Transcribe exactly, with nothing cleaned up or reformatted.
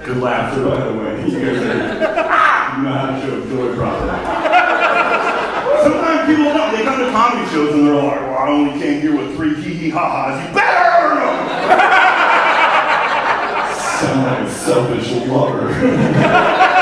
Good laughter, by the way. You guys are, you know how to show joy properly. Sometimes people don't. They come to comedy shows and they're like, well, I only came here with three hee-hee-ha-has. You better earn them! Sound like a selfish lover.